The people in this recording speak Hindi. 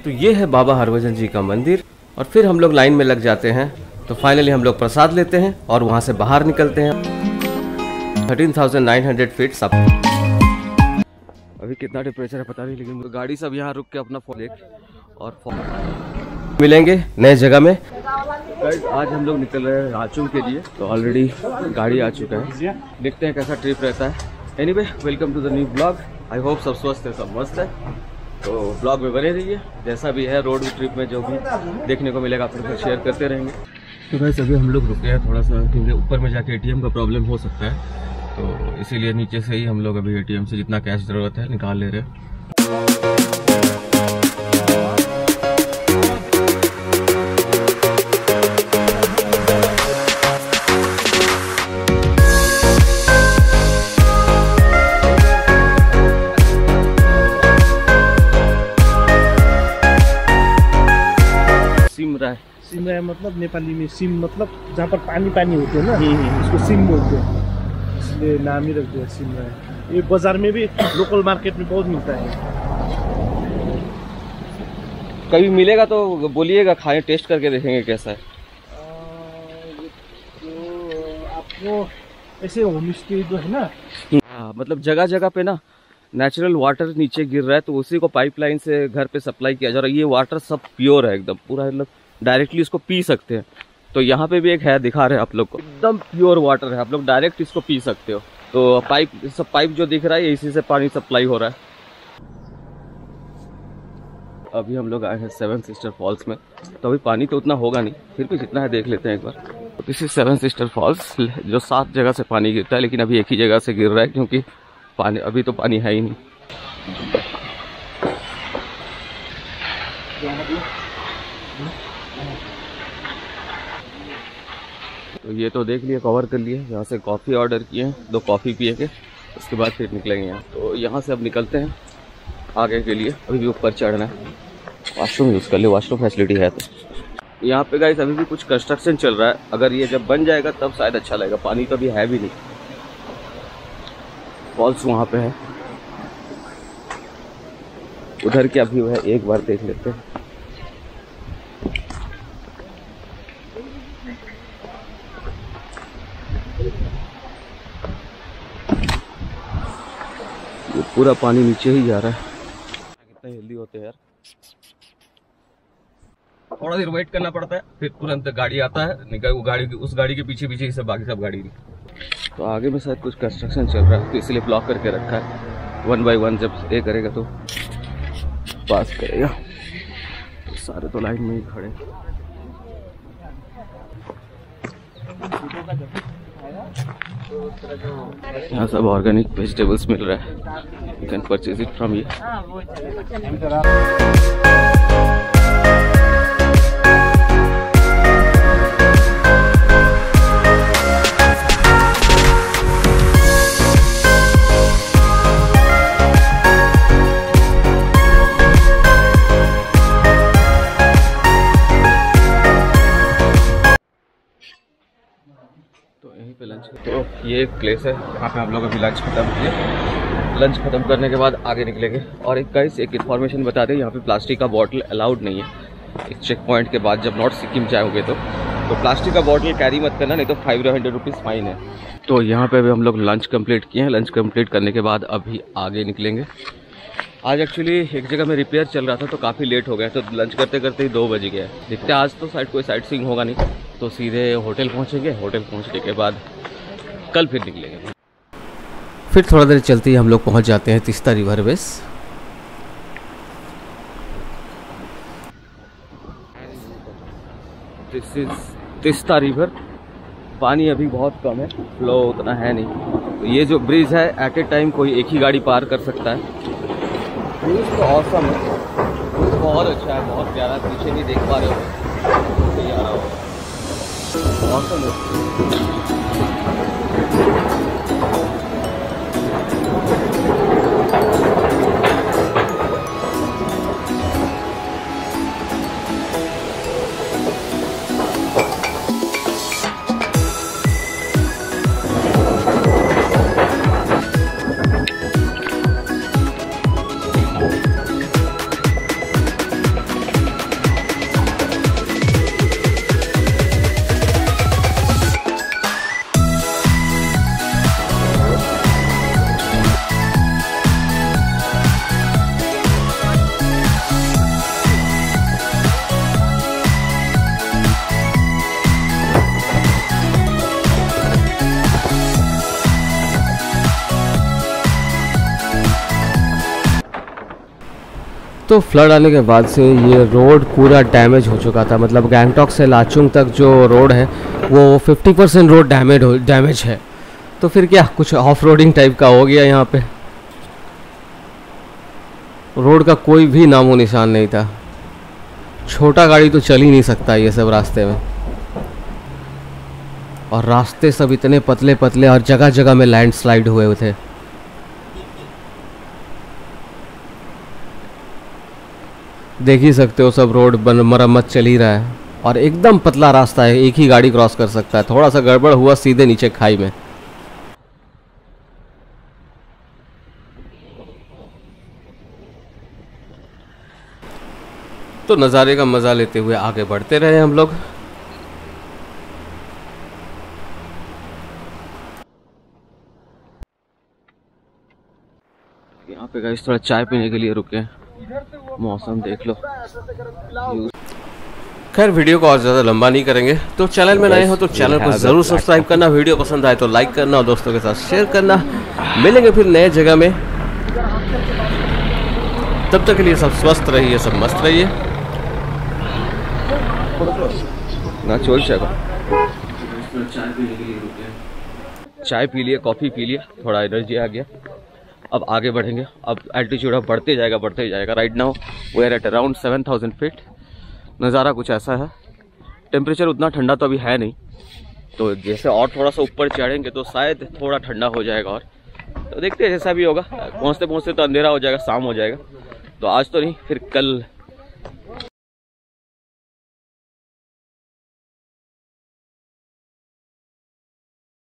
तो ये है बाबा हरभजन जी का मंदिर और फिर हम लोग लाइन में लग जाते हैं। तो फाइनली हम लोग प्रसाद लेते हैं और वहाँ से बाहर निकलते हैं। 13,900 फीट सब। अभी कितना टेम्परेचर है पता नहीं, लेकिन गाड़ी सब यहाँ रुक के अपना फोन देख और मिलेंगे नए जगह में। आज हम लोग निकल रहे हैं राचुंग के लिए, तो ऑलरेडी गाड़ी आ चुका है। देखते हैं कैसा ट्रिप रहता है। Anyway, welcome to the new blog. I hope सब स्वस्थ है, सब मस्त है। तो ब्लॉग में बने रहिए, जैसा भी है रोड ट्रिप में जो भी देखने को मिलेगा आप लोग को शेयर करते रहेंगे। तो भाई अभी हम लोग रुके हैं थोड़ा सा, क्योंकि ऊपर में जाके एटीएम का प्रॉब्लम हो सकता है, तो इसीलिए नीचे से ही हम लोग अभी एटीएम से जितना कैश ज़रूरत है निकाल ले रहे हैं। सिमराय मतलब नेपाली में सिम मतलब जहाँ पर पानी पानी होते हैं ना, उसको सिम बोलते हैं, इसलिए नाम ही रख दिया सिमराय। ये बाजार में भी लोकल मार्केट में बहुत मिलता है। कभी मिलेगा तो बोलिएगा, खाए टेस्ट करके देखेंगे कैसा है। तो आपको ऐसे होम स्टे जो है ना, मतलब जगह जगह पे ना नेचुरल वाटर नीचे गिर रहा है, तो उसी को पाइपलाइन से घर पे सप्लाई किया जा रहा है। ये वाटर सब प्योर है एकदम, पूरा मतलब डायरेक्टली इसको पी सकते हैं। तो यहाँ पे भी एक है, दिखा रहे हैं आप लोग को, एकदम प्योर वाटर है, आप लोग डायरेक्ट इसको पी सकते हो। तो पाइप जो दिख रहा है इसी से पानी सप्लाई हो रहा है। अभी हम लोग आए हैं सेवन सिस्टर फॉल्स में, तो अभी पानी तो उतना होगा नहीं, फिर भी जितना है देख लेते हैं एक बार। तो this is Seven Sister Falls, जो 7 जगह से पानी गिरता है, लेकिन अभी एक ही जगह से गिर रहा है, क्योंकि पानी अभी तो पानी है ही नहीं। तो ये तो देख लिया, कवर कर लिया। यहाँ से कॉफ़ी ऑर्डर किए हैं, 2 कॉफ़ी पिए के उसके बाद फिर निकलेंगे यहाँ। तो यहाँ से अब निकलते हैं आगे के लिए। अभी भी ऊपर चढ़ना है, वॉशरूम यूज़ कर ले, वॉशरूम फैसिलिटी है। तो यहाँ पे गाइस अभी भी कुछ कंस्ट्रक्शन चल रहा है, अगर ये जब बन जाएगा तब शायद अच्छा लगेगा। पानी तो अभी है भी नहीं। फॉल्स वहाँ पे है, उधर क्या व्यू है एक बार देख लेते हैं। ये पूरा पानी नीचे ही जा रहा है। कितना हेल्दी होते हैं यार। थोड़ा देर वेट करना पड़ता है, फिर तुरंत गाड़ी आता है, निकल वो गाड़ी उस गाड़ी के पीछे पीछे ही सब बाकी सब गाड़ी। तो आगे में शायद कुछ कंस्ट्रक्शन चल रहा है, तो इसलिए ब्लॉक करके रखा है। 1 बाय 1 जब ये करेगा तो पास करेगा। तो सारे तो लाइन में ही खड़े। यहाँ सब ऑर्गेनिक वेजिटेबल्स मिल रहा है, you can purchase it from here. तो ये एक प्लेस है, यहाँ पे हम लोग अभी लंच खत्म किए। लंच खत्म करने के बाद आगे निकलेंगे। और एक गाइस एक इन्फॉर्मेशन बता दें, यहाँ पे प्लास्टिक का बॉटल अलाउड नहीं है। इस चेक पॉइंट के बाद जब नॉर्थ सिक्किम जाओगे तो प्लास्टिक का बॉटल कैरी मत करना, नहीं तो 500 रुपीज़ फाइन है। तो यहाँ पे अभी हम लोग लंच कंप्लीट किए हैं। लंच कंप्लीट करने के बाद अभी आगे निकलेंगे। आज एक्चुअली एक जगह में रिपेयर चल रहा था, तो काफ़ी लेट हो गया, तो लंच करते करते ही 2 बज गया। देखते हैं आज तो कोई साइट सीइंग होगा नहीं, तो सीधे होटल पहुँचेंगे। होटल पहुँचने के बाद कल फिर निकलेंगे। फिर थोड़ा देर चलते ही हम लोग पहुँच जाते हैं Teesta river base. This is Teesta river. पानी अभी बहुत कम है, फ्लो उतना है नहीं। तो ये जो ब्रिज है एट ए टाइम कोई एक ही गाड़ी पार कर सकता है। ब्रिज तो ऑसम है, बहुत अच्छा है, बहुत प्यारा। पीछे भी देख पा रहे हो, नहीं आ रहा हो, ऑसम है। दोस्तों फ्लड आने के बाद से ये रोड पूरा डैमेज हो चुका था। मतलब गैंगटॉक से लाचुंग तक जो रोड है वो 50% रोड डैमेज है। तो फिर क्या, कुछ ऑफ रोडिंग टाइप का हो गया। यहाँ पे रोड का कोई भी नामो निशान नहीं था। छोटा गाड़ी तो चल ही नहीं सकता ये सब रास्ते में। और रास्ते सब इतने पतले पतले और जगह जगह में लैंडस्लाइड हुए थे। देख ही सकते हो, सब रोड मरम्मत चल ही रहा है और एकदम पतला रास्ता है, एक ही गाड़ी क्रॉस कर सकता है। थोड़ा सा गड़बड़ हुआ सीधे नीचे खाई में। तो नज़ारे का मज़ा लेते हुए आगे बढ़ते रहे हम लोग। यहाँ पे गाइस थोड़ा चाय पीने के लिए रुके हैं, मौसम देख लो। खैर वीडियो को और ज़्यादा लंबा नहीं करेंगे, तो चैनल में नए हो तो चैनल को ज़रूर सब्सक्राइब करना, वीडियो पसंद आए तो लाइक करना और दोस्तों के साथ शेयर करना। मिलेंगे फिर नए जगह में, तब तक के लिए सब स्वस्थ रहिए, सब मस्त रहिए ना। चाय पी लिए, कॉफ़ी पी लिया, थोड़ा एनर्जी आ गया। अब आगे बढ़ेंगे। अब एल्टीट्यूड अब बढ़ते जाएगा। Right now we are at around 7000 feet. नज़ारा कुछ ऐसा है। टेम्परेचर उतना ठंडा तो अभी है नहीं, तो जैसे और थोड़ा सा ऊपर चढ़ेंगे तो शायद थोड़ा ठंडा हो जाएगा। और तो देखते हैं जैसा भी होगा। पहुँचते पहुँचते तो अंधेरा हो जाएगा, शाम हो जाएगा। तो आज तो नहीं, फिर कल